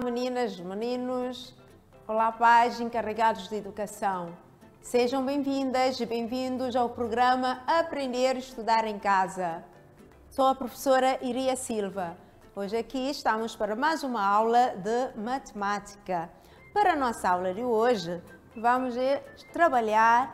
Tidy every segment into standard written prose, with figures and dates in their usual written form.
meninas, meninos, olá pais encarregados de educação. Sejam bem-vindas e bem-vindos ao programa Aprender e Estudar em Casa. Sou a professora Iria Silva. Hoje aqui estamos para mais uma aula de matemática. Para a nossa aula de hoje, vamos trabalhar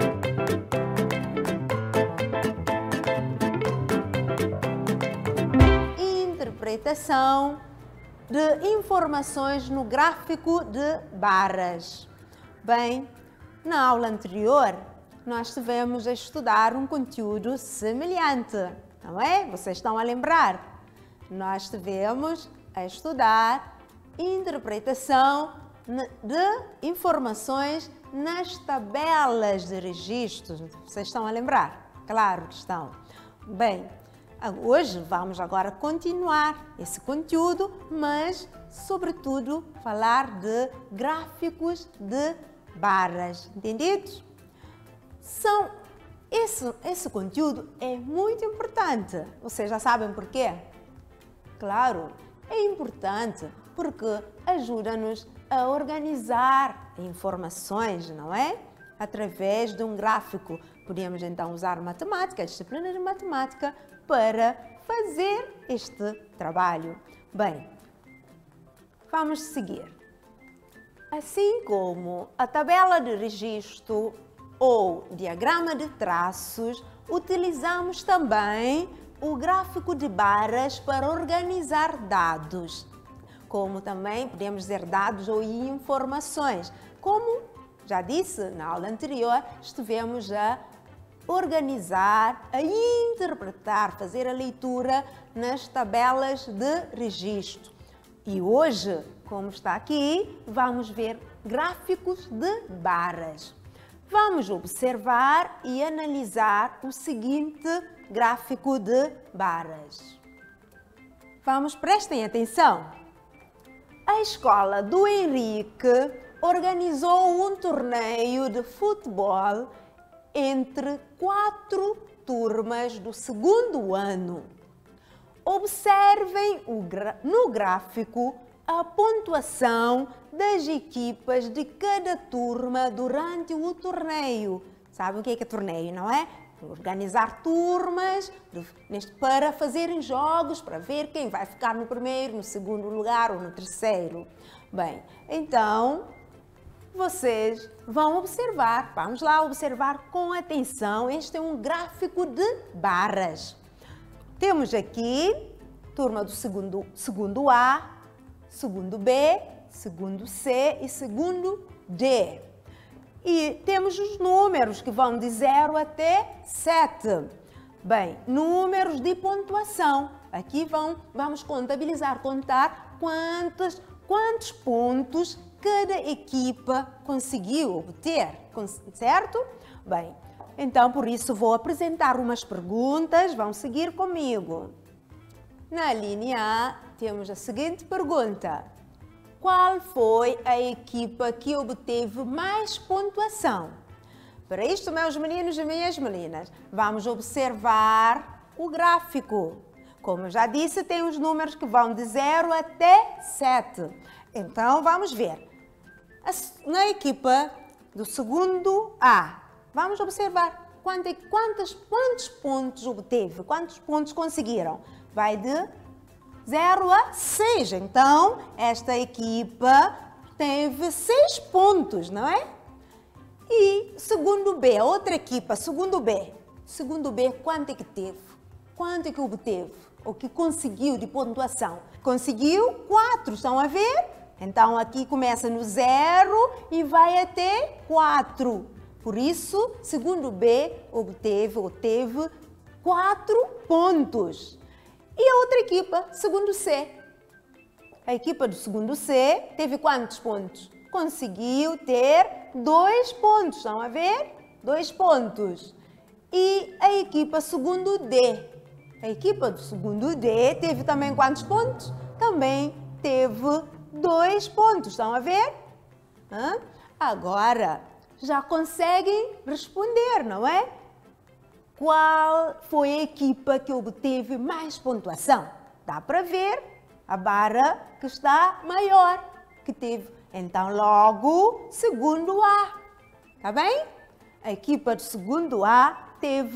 interpretação de informações no gráfico de barras. Bem, na aula anterior, nós tivemos a estudar um conteúdo semelhante, não é? Vocês estão a lembrar? Nós tivemos a estudar interpretação de informações nas tabelas de registros. Vocês estão a lembrar? Claro que estão. Bem, hoje vamos agora continuar esse conteúdo, mas, sobretudo, falar de gráficos de barras. Entendidos? Esse conteúdo é muito importante. Vocês já sabem porquê? Claro, é importante porque ajuda-nos a organizar informações, não é? Através de um gráfico. Podemos então usar matemática, a disciplina de matemática, para fazer este trabalho. Bem, vamos seguir. Assim como a tabela de registro ou diagrama de traços, utilizamos também o gráfico de barras para organizar dados. Como também podemos dizer dados ou informações. Como já disse na aula anterior, estivemos a organizar, a interpretar, fazer a leitura nas tabelas de registro. E hoje, como está aqui, vamos ver gráficos de barras. Vamos observar e analisar o seguinte gráfico de barras. Prestem atenção. A escola do Henrique organizou um torneio de futebol entre 4 turmas do segundo ano. Observem no gráfico a pontuação das equipas de cada turma durante o torneio. Sabem o que é torneio, não é? Organizar turmas para fazerem jogos, para ver quem vai ficar no primeiro, no segundo lugar ou no terceiro. Bem, então vocês vão observar, vamos lá observar com atenção. Este é um gráfico de barras. Temos aqui turma do segundo A, segundo B, segundo C e segundo D. E temos os números que vão de 0 até 7. Bem, números de pontuação. Aqui vamos contabilizar, contar quantos pontos cada equipa conseguiu obter, certo? Bem, então por isso vou apresentar umas perguntas, vão seguir comigo. Na linha A temos a seguinte pergunta: qual foi a equipa que obteve mais pontuação? Para isto, meus meninos e minhas meninas, vamos observar o gráfico. Como já disse, tem os números que vão de 0 até 7. Então, vamos ver. Na equipa do segundo A, vamos observar quantos pontos obteve, quantos pontos conseguiram. Vai de 0 a 6. Então, esta equipa teve 6 pontos, não é? E segundo B, a outra equipa, segundo B, quanto é que teve? Quanto é que obteve? O que conseguiu de pontuação? Conseguiu 4, estão a ver? Então, aqui começa no 0 e vai até 4. Por isso, segundo B teve 4 pontos. E a outra equipa, segundo C. A equipa do segundo C teve quantos pontos? Conseguiu ter 2 pontos, estão a ver? 2 pontos. E a equipa segundo D. A equipa do segundo D teve também quantos pontos? Também teve 2 pontos, estão a ver? Agora, já conseguem responder, não é? Qual foi a equipa que obteve mais pontuação? Dá para ver a barra que está maior, que teve. Então, logo, segundo A. Tá bem? A equipa do segundo A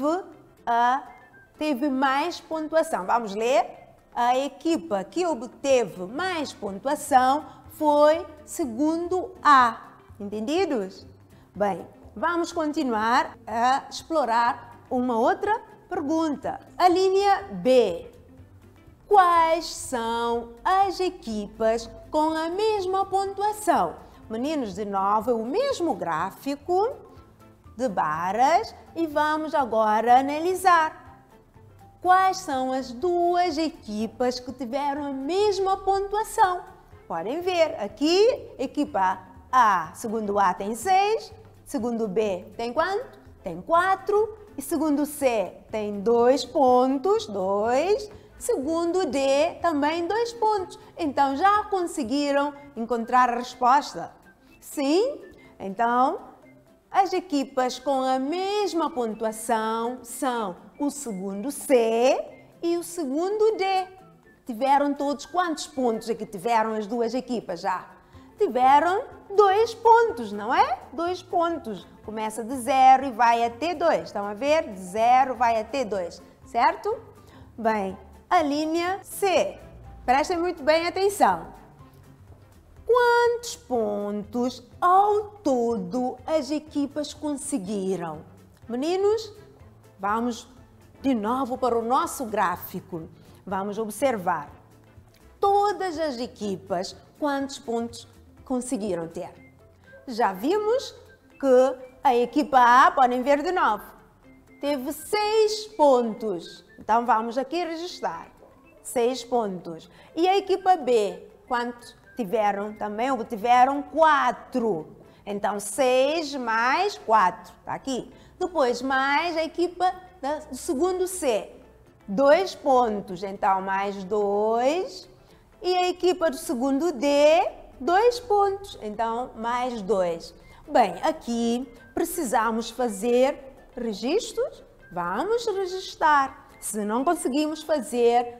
teve mais pontuação. Vamos ler? A equipa que obteve mais pontuação foi segundo A. Entendidos? Bem, vamos continuar a explorar uma outra pergunta. A linha B. Quais são as equipas com a mesma pontuação? Meninos, de novo, é o mesmo gráfico de barras e vamos agora analisar. Quais são as duas equipas que tiveram a mesma pontuação? Podem ver, aqui, equipa A, segundo A tem 6, segundo B tem quanto? Tem 4 e segundo C tem 2 pontos, 2. Segundo D, também 2 pontos. Então, já conseguiram encontrar a resposta? Sim? Então, as equipas com a mesma pontuação são o segundo C e o segundo D. Tiveram todos quantos pontos é que tiveram as duas equipas já? Tiveram 2 pontos, não é? 2 pontos. Começa de 0 e vai até 2. Estão a ver? De 0 vai até 2, certo? Bem, a linha C. Prestem muito bem atenção. Quantos pontos ao todo as equipas conseguiram? Meninos, vamos de novo para o nosso gráfico. Vamos observar. Todas as equipas, quantos pontos conseguiram ter? Já vimos que a equipa A, podem ver de novo, teve 6 pontos. Então, vamos aqui registrar. 6 pontos. E a equipa B, quantos tiveram? Também obtiveram 4. Então, 6 mais 4. Está aqui. Depois, mais a equipa do segundo C. 2 pontos. Então, mais 2. E a equipa do segundo D, 2 pontos. Então, mais 2. Bem, aqui precisamos fazer registros. Vamos registrar. Se não conseguimos fazer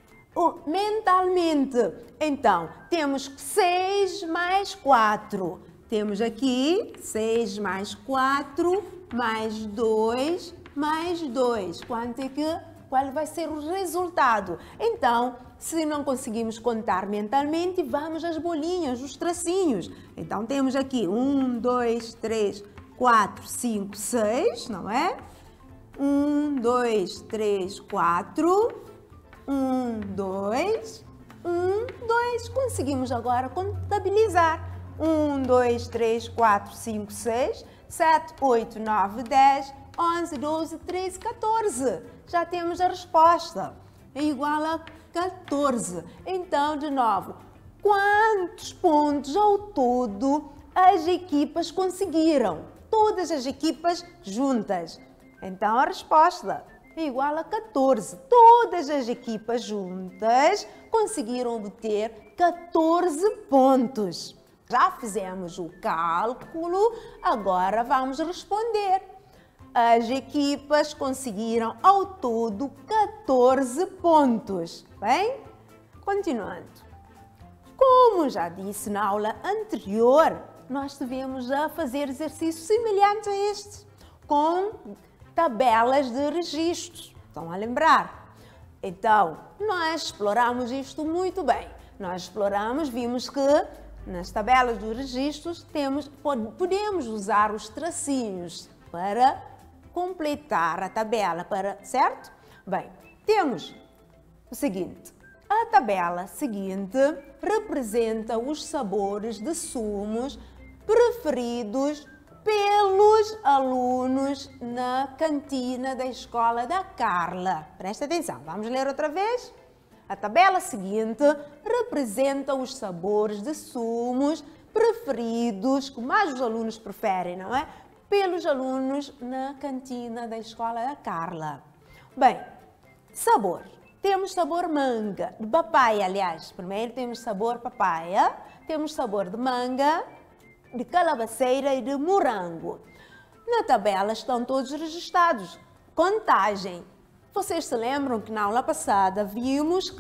mentalmente, então temos 6 mais 4. Temos aqui 6 mais 4, mais 2, mais 2. Qual vai ser o resultado? Então, se não conseguimos contar mentalmente, vamos às bolinhas, os tracinhos. Então, temos aqui 1, 2, 3, 4, 5, 6, não é? 1, 2, 3, 4, 1, 2, 1, 2. Conseguimos agora contabilizar. 1, 2, 3, 4, 5, 6, 7, 8, 9, 10, 11, 12, 13, 14. Já temos a resposta. É igual a 14. Então, de novo, quantos pontos ao todo as equipas conseguiram? Todas as equipas juntas. Então, a resposta é igual a 14. Todas as equipas juntas conseguiram obter 14 pontos. Já fizemos o cálculo, agora vamos responder. As equipas conseguiram ao todo 14 pontos. Bem, continuando. Como já disse na aula anterior, nós tivemos a fazer exercícios semelhantes a este, com tabelas de registros. Estão a lembrar? Então, nós exploramos isto muito bem. Nós exploramos, vimos que nas tabelas de registros podemos usar os tracinhos para completar a tabela, certo? Bem, temos o seguinte. A tabela seguinte representa os sabores de sumos preferidos pelos alunos na cantina da escola da Carla. Presta atenção, vamos ler outra vez? A tabela seguinte representa os sabores de sumos preferidos, que mais os alunos preferem, não é? Pelos alunos na cantina da escola da Carla. Bem, sabor. Temos sabor manga, de papaya, aliás. Primeiro temos sabor papaya, temos sabor de manga, de calabaceira e de morango. Na tabela estão todos registrados. Contagem. Vocês se lembram que na aula passada vimos que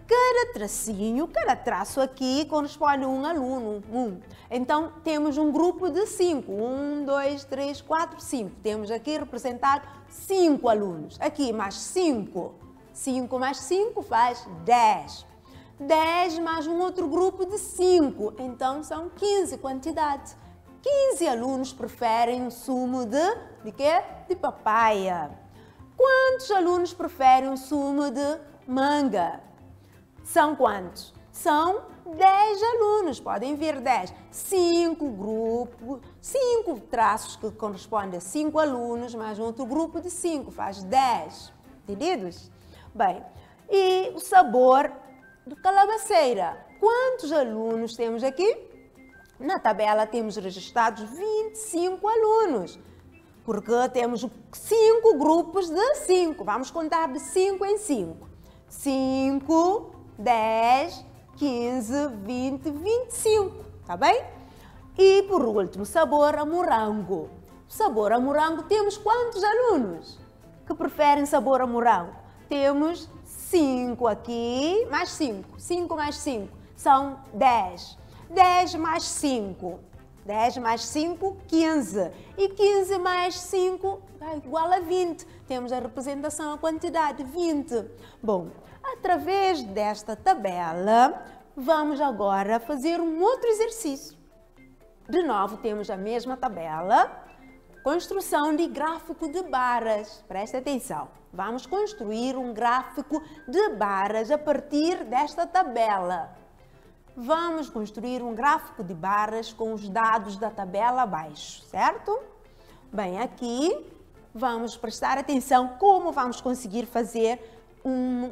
cada tracinho, cada traço aqui corresponde a um aluno. Então, temos um grupo de 5. 1, 2, 3, 4, 5. Temos aqui representado 5 alunos. Aqui mais 5. 5 mais 5 faz 10. 10 mais um outro grupo de 5. Então, são 15 quantidades. 15 alunos preferem o sumo de quê? De papaya. Quantos alunos preferem o sumo de manga? São quantos? São 10 alunos, podem vir 10. 5 grupos, 5 traços que correspondem a 5 alunos, mais um outro grupo de 5, faz 10. Entendidos? Bem, e o sabor de calabaceira. Quantos alunos temos aqui? Na tabela temos registrados 25 alunos, porque temos 5 grupos de 5. Vamos contar de 5 em 5. 5, 10, 15, 20, 25, tá bem? E por último, sabor a morango. Sabor a morango, temos quantos alunos que preferem sabor a morango? Temos 5 aqui, mais 5. 5 mais 5 são 10. 10 mais 5. 10 mais 5, 15. E 15 mais 5 é igual a 20. Temos a representação, a quantidade, 20. Bom, através desta tabela, vamos agora fazer um outro exercício. De novo, temos a mesma tabela. Construção de gráfico de barras. Presta atenção. Vamos construir um gráfico de barras a partir desta tabela. Vamos construir um gráfico de barras com os dados da tabela abaixo, certo? Bem, aqui vamos prestar atenção como vamos conseguir fazer um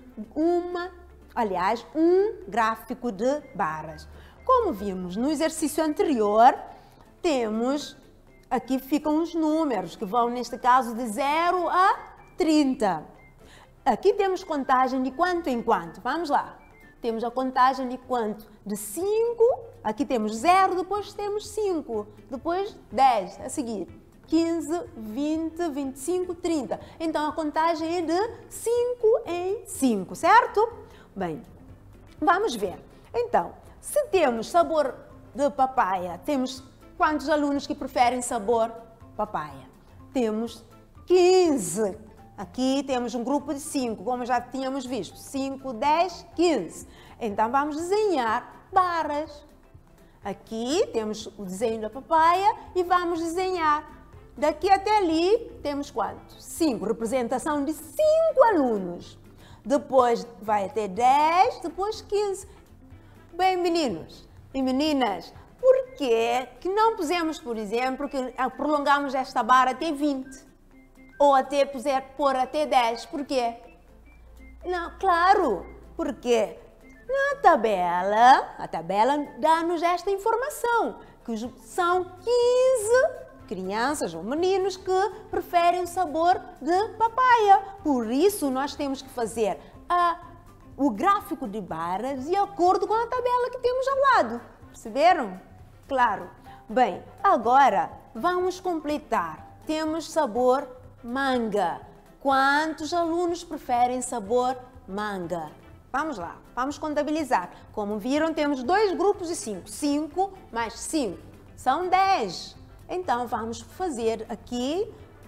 gráfico de barras. Como vimos no exercício anterior, temos, aqui ficam os números, que vão, neste caso, de 0 a 30. Aqui temos contagem de quanto em quanto. Vamos lá. Temos a contagem de quanto? De 5, aqui temos 0, depois temos 5, depois 10, a seguir 15, 20, 25, 30. Então, a contagem é de 5 em 5, certo? Bem, vamos ver. Então, se temos sabor de papaya, temos quantos alunos que preferem sabor papaya? Temos 15. Aqui temos um grupo de 5, como já tínhamos visto. 5, 10, 15. Então, vamos desenhar barras. Aqui temos o desenho da papaya e vamos desenhar. Daqui até ali, temos quanto? 5. Representação de 5 alunos. Depois vai até 10, depois 15. Bem, meninos e meninas, por que não pusemos, por exemplo, que prolongamos esta barra até 20? Ou até pôr até 10. Por quê? Não, claro, porque na tabela, a tabela dá-nos esta informação, que são 15 crianças ou meninos que preferem o sabor de papaya. Por isso, nós temos que fazer o gráfico de barras de acordo com a tabela que temos ao lado. Perceberam? Claro. Bem, agora vamos completar. Temos sabor manga. Quantos alunos preferem sabor manga? Vamos lá, vamos contabilizar. Como viram, temos 2 grupos de 5. 5 mais 5 são 10. Então, vamos fazer aqui,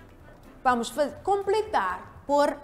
completar por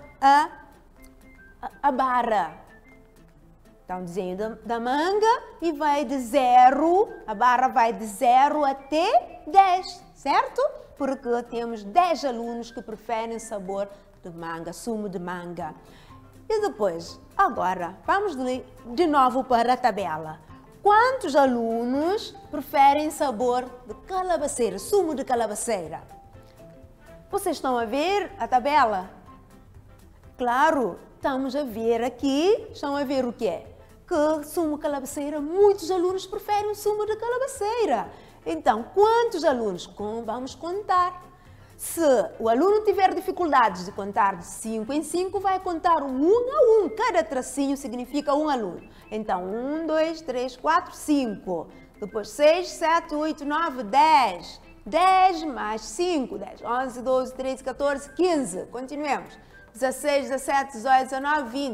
a barra. Então, desenho da manga e vai de 0, a barra vai de 0 até 10, certo? Porque temos 10 alunos que preferem sabor de manga, sumo de manga. E depois, agora, vamos de novo para a tabela. Quantos alunos preferem sabor de calabaceira, sumo de calabaceira? Vocês estão a ver a tabela? Claro, estamos a ver aqui, estão a ver o quê? Que sumo de calabaceira, muitos alunos preferem o sumo de calabaceira. Então, quantos alunos? Vamos contar. Se o aluno tiver dificuldades de contar de 5 em 5, vai contar 1 a 1. Cada tracinho significa um aluno. Então, 1, 2, 3, 4, 5. Depois 6, 7, 8, 9, 10. 10 mais 5, 10, 11, 12, 13, 14, 15. Continuemos. 16, 17, 18, 19, 20.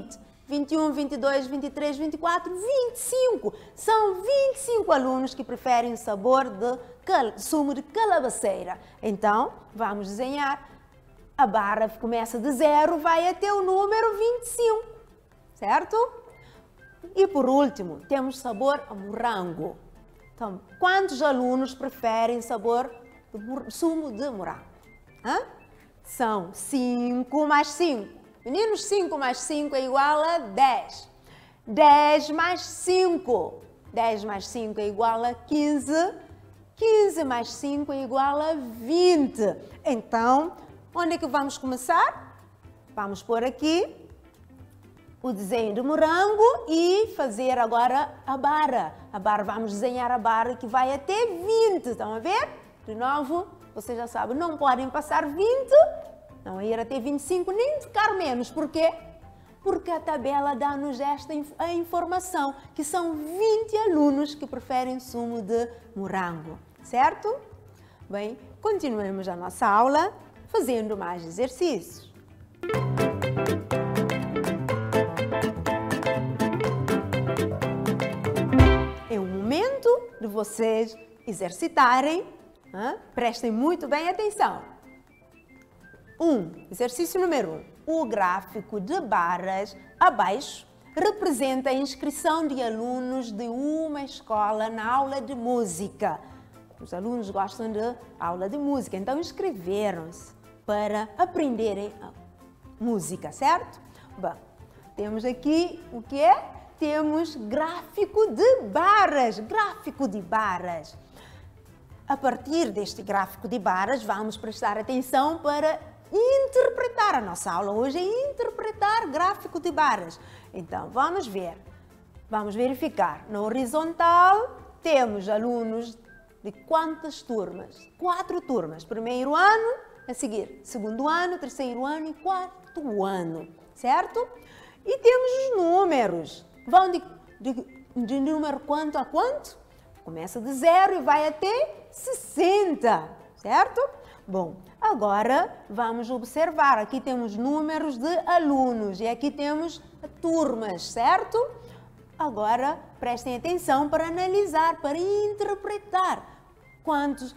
21, 22, 23, 24, 25. São 25 alunos que preferem o sabor de sumo de calabaceira. Então, vamos desenhar. A barra começa de 0, vai até o número 25, certo? E por último, temos sabor a morango. Então, quantos alunos preferem sabor de sumo de morango? Hã? São 5 mais 5. Meninos, 5 mais 5 é igual a 10. 10 mais 5. 10 mais 5 é igual a 15. 15 mais 5 é igual a 20. Então, onde é que vamos começar? Vamos pôr aqui o desenho do morango e fazer agora a barra. A barra, vamos desenhar a barra que vai até 20. Estão a ver? De novo, vocês já sabem, não podem passar 20, não ir até 25, nem ficar menos. Por quê? Porque a tabela dá-nos a informação, que são 20 alunos que preferem sumo de morango, certo? Bem, continuemos a nossa aula fazendo mais exercícios. É o momento de vocês exercitarem. Prestem muito bem atenção. Exercício número 1. O gráfico de barras abaixo representa a inscrição de alunos de uma escola na aula de música. Os alunos gostam de aula de música, então inscreveram-se para aprenderem a música, certo? Bom, temos aqui o que é? Temos gráfico de barras. Gráfico de barras. A partir deste gráfico de barras, vamos prestar atenção para interpretar. A nossa aula hoje é interpretar gráfico de barras. Então, vamos ver. Vamos verificar. Na horizontal, temos alunos de quantas turmas? 4 turmas. Primeiro ano, a seguir, segundo ano, terceiro ano e quarto ano. Certo? E temos os números. Vão de número quanto a quanto? Começa de 0 e vai até 60, certo? Bom, agora vamos observar. Aqui temos números de alunos e aqui temos turmas, certo? Agora prestem atenção para analisar, para interpretar quantos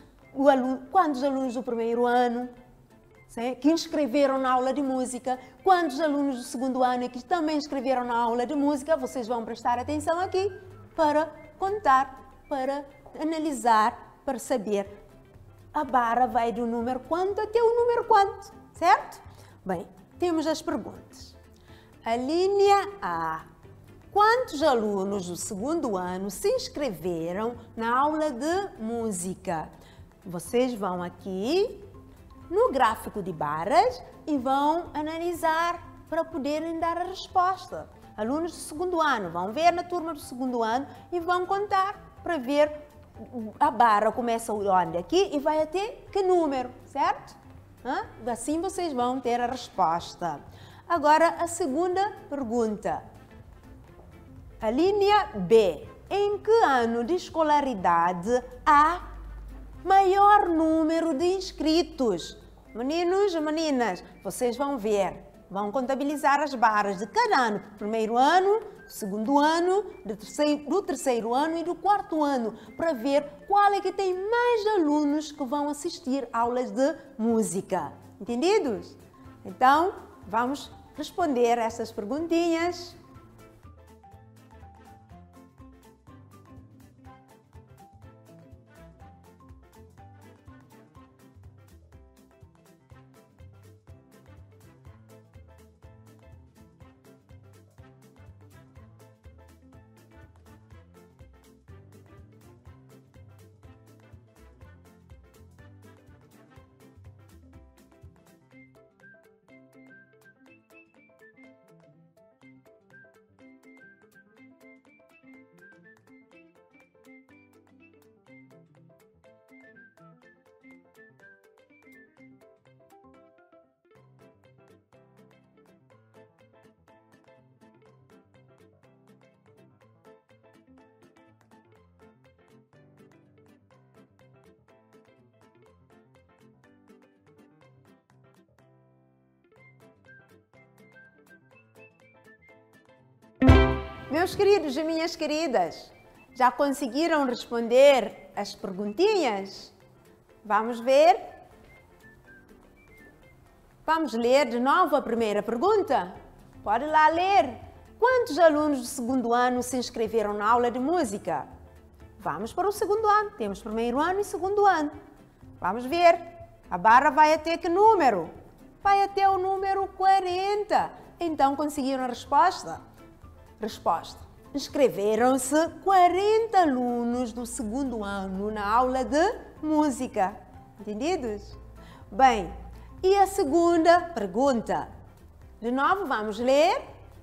alunos do primeiro ano que inscreveram na aula de música, quantos alunos do segundo ano que também inscreveram na aula de música. Vocês vão prestar atenção aqui para contar, para analisar, para saber a barra vai do número quanto até o número quanto, certo? Bem, temos as perguntas. A linha A. Quantos alunos do segundo ano se inscreveram na aula de música? Vocês vão aqui no gráfico de barras e vão analisar para poderem dar a resposta. Alunos do segundo ano vão ver na turma do segundo ano e vão contar para ver a barra começa onde? Aqui e vai até que número, certo? Assim vocês vão ter a resposta. Agora a segunda pergunta. A linha B. Em que ano de escolaridade há maior número de inscritos? Meninos e meninas, vocês vão ver, vão contabilizar as barras de cada ano. Primeiro ano, segundo ano, do terceiro ano e do quarto ano, para ver qual é que tem mais alunos que vão assistir aulas de música. Entendidos? Então, vamos responder essas perguntinhas. Meus queridos e minhas queridas, já conseguiram responder as perguntinhas? Vamos ver? Vamos ler de novo a primeira pergunta? Pode lá ler. Quantos alunos do segundo ano se inscreveram na aula de música? Vamos para o segundo ano. Temos primeiro ano e segundo ano. Vamos ver. A barra vai até que número? Vai até o número 40. Então, conseguiram a resposta? Resposta. Inscreveram-se 40 alunos do segundo ano na aula de música. Entendidos? Bem, e a segunda pergunta? De novo, vamos ler.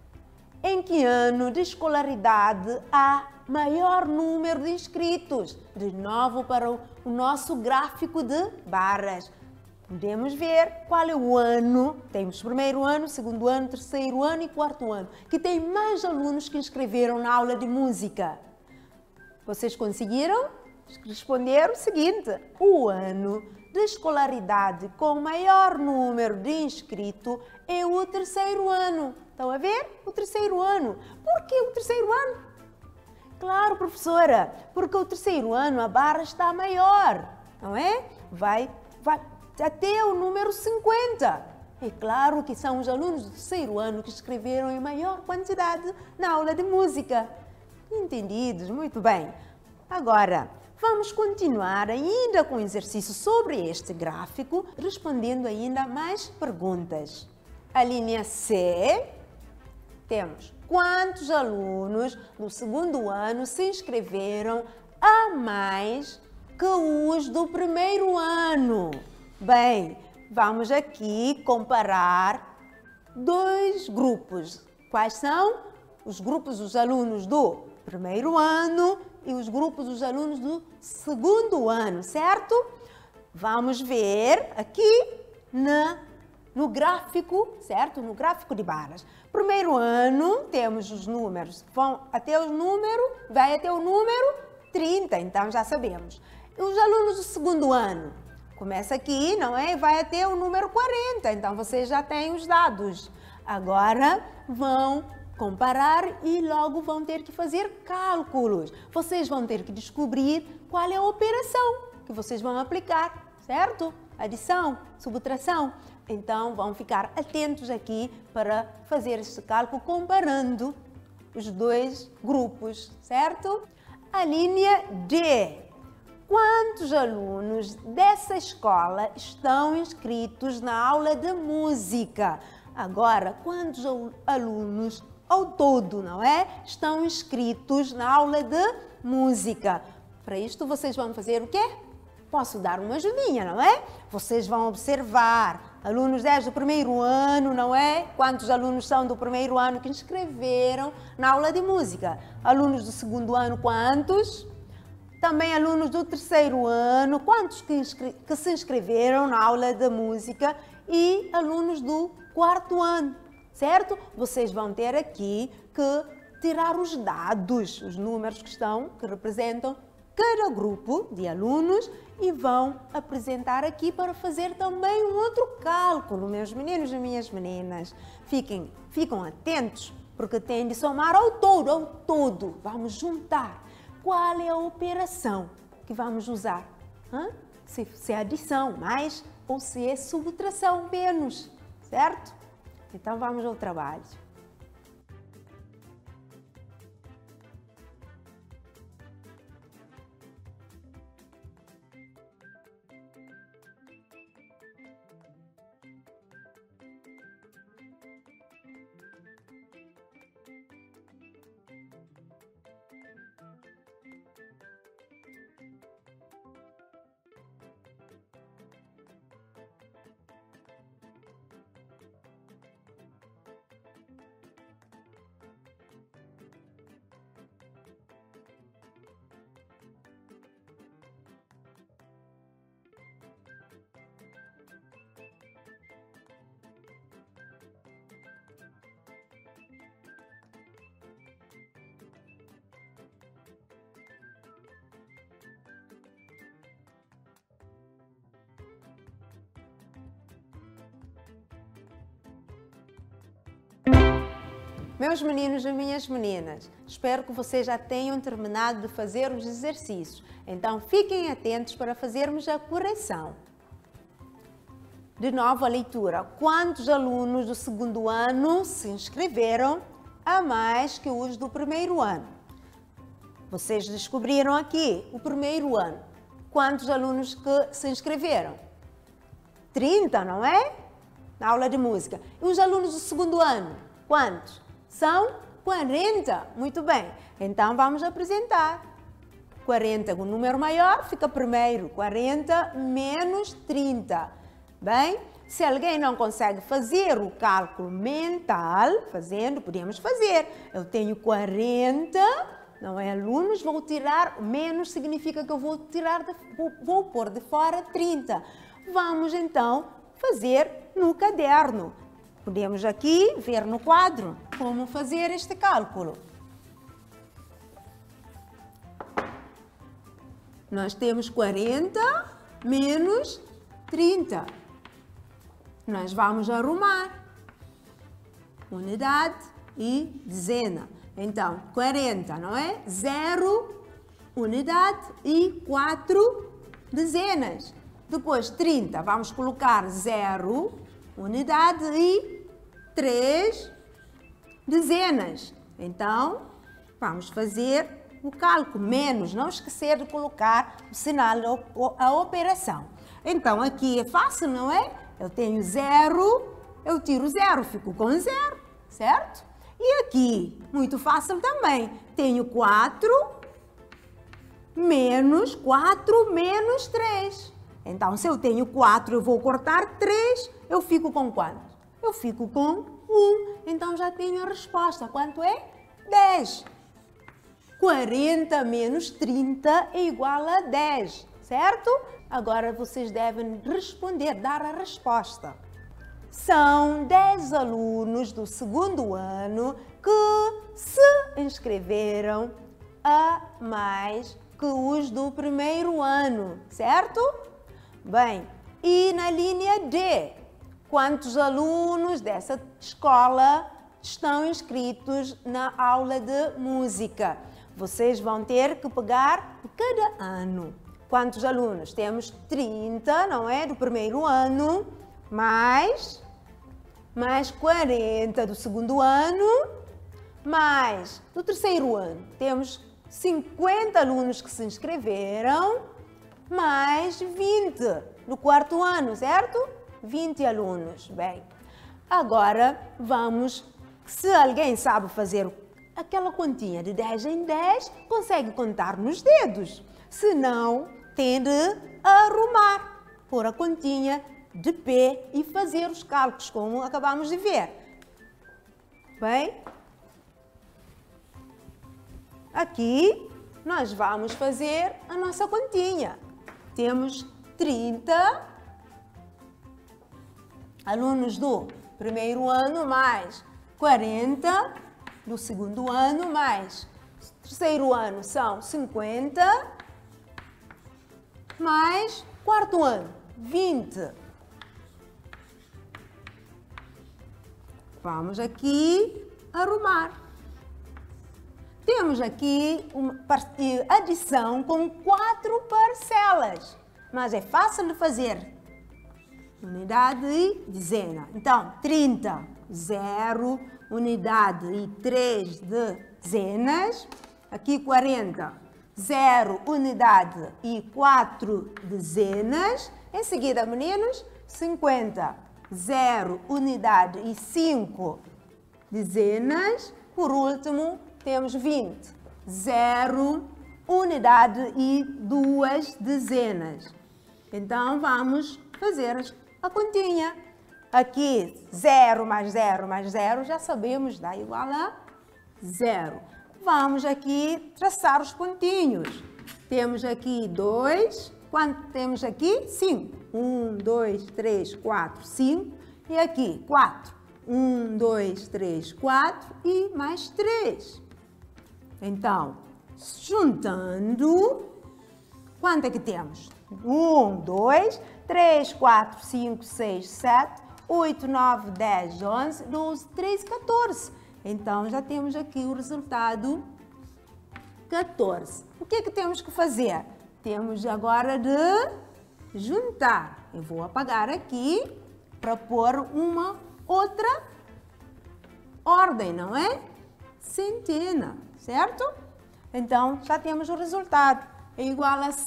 Em que ano de escolaridade há maior número de inscritos? De novo para o nosso gráfico de barras. Podemos ver qual é o ano, temos primeiro ano, segundo ano, terceiro ano e quarto ano, que tem mais alunos que inscreveram na aula de música. Vocês conseguiram responder o seguinte: o ano de escolaridade com maior número de inscritos é o terceiro ano. Estão a ver? O terceiro ano. Por que o terceiro ano? Claro, professora, porque o terceiro ano a barra está maior, não é? Vai até o número 50. É claro que são os alunos do terceiro ano que escreveram em maior quantidade na aula de música. Entendidos? Muito bem. Agora, vamos continuar ainda com o exercício sobre este gráfico, respondendo ainda mais perguntas. A linha C, temos quantos alunos do segundo ano se inscreveram a mais que os do primeiro ano? Bem, vamos aqui comparar dois grupos. Quais são? Os grupos dos alunos do primeiro ano e os grupos dos alunos do segundo ano, certo? Vamos ver aqui no gráfico, certo? No gráfico de barras. Primeiro ano, temos os números, vai até o número 30, então já sabemos. E os alunos do segundo ano? Começa aqui, não é? Vai até o número 40, então vocês já têm os dados. Agora vão comparar e logo vão ter que fazer cálculos. Vocês vão ter que descobrir qual é a operação que vocês vão aplicar, certo? Adição, subtração. Então vão ficar atentos aqui para fazer este cálculo comparando os dois grupos, certo? A linha D. Quantos alunos dessa escola estão inscritos na aula de música? Agora, quantos alunos ao todo, não é? Estão inscritos na aula de música. Para isto, vocês vão fazer o quê? Posso dar uma ajudinha, não é? Vocês vão observar alunos desde o primeiro ano, não é? Quantos alunos são do primeiro ano que inscreveram na aula de música? Alunos do segundo ano, quantos? Também alunos do terceiro ano, quantos que se inscreveram na aula de música? E alunos do quarto ano, certo? Vocês vão ter aqui que tirar os dados, os números que representam cada grupo de alunos e vão apresentar aqui para fazer também um outro cálculo, meus meninos e minhas meninas. Ficam atentos, porque tem de somar ao todo. Vamos juntar. Qual é a operação que vamos usar? Se é adição mais ou se é subtração menos, certo? Então vamos ao trabalho. Meus meninos e minhas meninas, espero que vocês já tenham terminado de fazer os exercícios. Então, fiquem atentos para fazermos a correção. De novo a leitura. Quantos alunos do segundo ano se inscreveram a mais que os do primeiro ano? Vocês descobriram aqui o primeiro ano. Quantos alunos que se inscreveram? 30, não é? Na aula de música. E os alunos do segundo ano? Quantos? São 40. Muito bem. Então, vamos apresentar. 40, o número maior, fica primeiro. 40 menos 30. Bem, se alguém não consegue fazer o cálculo mental, podemos fazer. Eu tenho 40, não é, alunos, vou tirar, menos significa que eu vou pôr de fora 30. Vamos, então, fazer no caderno. Podemos aqui ver no quadro como fazer este cálculo. Nós temos 40 menos 30. Nós vamos arrumar unidade e dezena. Então, 40, não é? 0 unidade e 4 dezenas. Depois, 30, vamos colocar 0 unidade e 3 dezenas. Então, vamos fazer o cálculo, menos, não esquecer de colocar o sinal, a operação. Então, aqui é fácil, não é? Eu tenho 0, eu tiro 0, fico com 0, certo? E aqui, muito fácil também, tenho 4 menos 3. Então, se eu tenho 4, eu vou cortar 3, eu fico com quanto? Eu fico com 1. Então, já tenho a resposta. Quanto é? 10. 40 menos 30 é igual a 10, certo? Agora vocês devem responder, dar a resposta. São 10 alunos do segundo ano que se inscreveram a mais que os do primeiro ano, certo? Bem, e na linha D, quantos alunos dessa escola estão inscritos na aula de música? Vocês vão ter que pegar cada ano. Quantos alunos? Temos 30, não é? Do primeiro ano, mais 40 do segundo ano, mais do terceiro ano. Temos 50 alunos que se inscreveram, mais 20 do quarto ano, certo? 20 alunos. Bem, agora vamos, se alguém sabe fazer aquela continha de 10 em 10, consegue contar nos dedos. Se não, tem de arrumar, pôr a continha de pé e fazer os cálculos, como acabamos de ver. Bem, aqui nós vamos fazer a nossa continha. Temos 30 alunos do primeiro ano, mais 40 do segundo ano, mais terceiro ano são 50, mais quarto ano, 20. Vamos aqui arrumar. Temos aqui uma adição com 4 parcelas, mas é fácil de fazer. Unidade e dezena. Então, 30, 0, unidade e 3 dezenas. Aqui 40, 0, unidade e 4 dezenas. Em seguida, meninos, 50, 0, unidade e 5 dezenas. Por último, temos 20, 0, unidade e 2 dezenas. Então, vamos fazer a continha. Aqui, 0 mais 0 mais 0, já sabemos, dá igual a 0. Vamos aqui traçar os pontinhos. Temos aqui 2. Quanto temos aqui? 5. 1, 2, 3, 4, 5. E aqui, 4. 1, 2, 3, 4 e mais 3. Então, juntando, quanto é que temos? 1, 2, 3, 4, 5, 6, 7, 8, 9, 10, 11, 12, 13, 14. Então, já temos aqui o resultado 14. O que é que temos que fazer? Temos agora de juntar. Eu vou apagar aqui para pôr uma outra ordem, não é? Centena, certo? Então, já temos o resultado. É igual a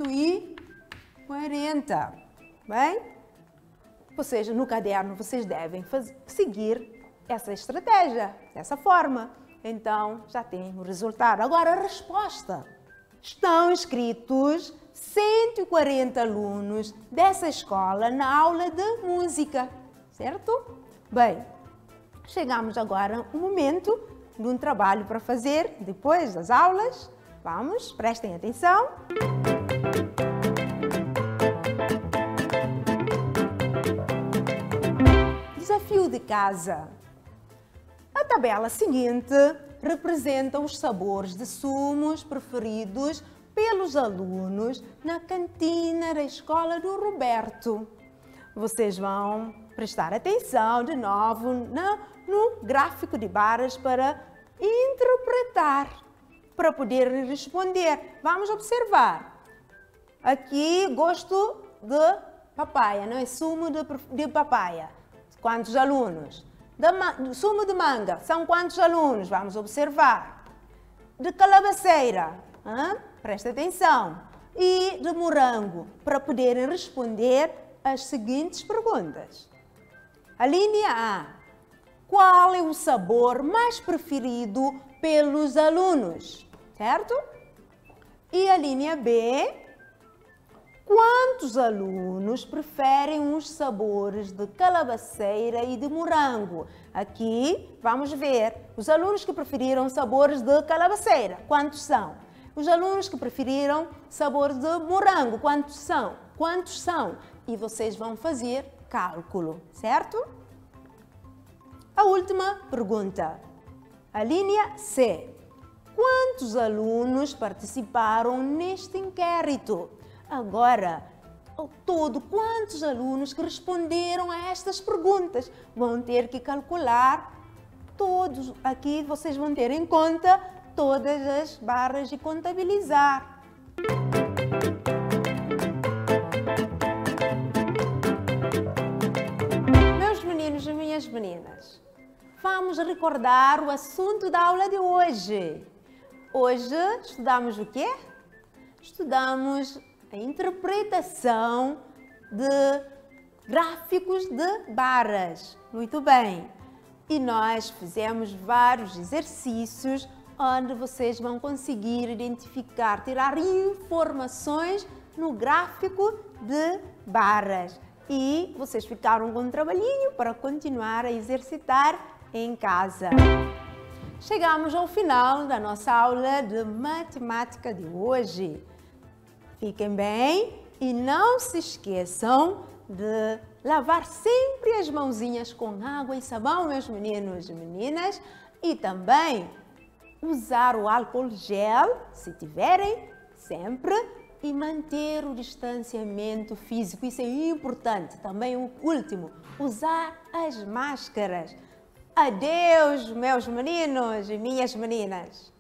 140. Bem? Vocês, no caderno, vocês devem seguir essa estratégia, dessa forma. Então, já tem o resultado. Agora, a resposta. Estão inscritos 140 alunos dessa escola na aula de música, certo? Bem, chegamos agora ao momento de um trabalho para fazer depois das aulas. Vamos, prestem atenção. Desafio de casa. A tabela seguinte representa os sabores de sumos preferidos pelos alunos na cantina da escola do Roberto. Vocês vão prestar atenção de novo no gráfico de barras para interpretar, para poder responder. Vamos observar. Aqui, gosto de papaya, não é? Sumo de papaya. Quantos alunos? Sumo de manga, são quantos alunos? Vamos observar. De calabaceira, presta atenção. E de morango, para poderem responder as seguintes perguntas. A linha A. Qual é o sabor mais preferido pelos alunos? Certo? E a linha B. Quantos alunos preferem os sabores de calabaceira e de morango? Aqui vamos ver os alunos que preferiram sabores de calabaceira. Quantos são? Os alunos que preferiram sabores de morango. Quantos são? Quantos são? E vocês vão fazer cálculo, certo? A última pergunta. A linha C. Quantos alunos participaram neste inquérito? Agora, ao todo, quantos alunos que responderam a estas perguntas? Vão ter que calcular todos. Aqui vocês vão ter em conta todas as barras e contabilizar. Meus meninos e minhas meninas, vamos recordar o assunto da aula de hoje. Hoje estudamos o quê? Estudamos a interpretação de gráficos de barras. Muito bem. E nós fizemos vários exercícios onde vocês vão conseguir identificar, tirar informações no gráfico de barras. E vocês ficaram com um trabalhinho para continuar a exercitar em casa. Chegamos ao final da nossa aula de matemática de hoje. Fiquem bem e não se esqueçam de lavar sempre as mãozinhas com água e sabão, meus meninos e meninas, e também usar o álcool gel, se tiverem, sempre, e manter o distanciamento físico. Isso é importante. Também o último, usar as máscaras. Adeus, meus meninos e minhas meninas.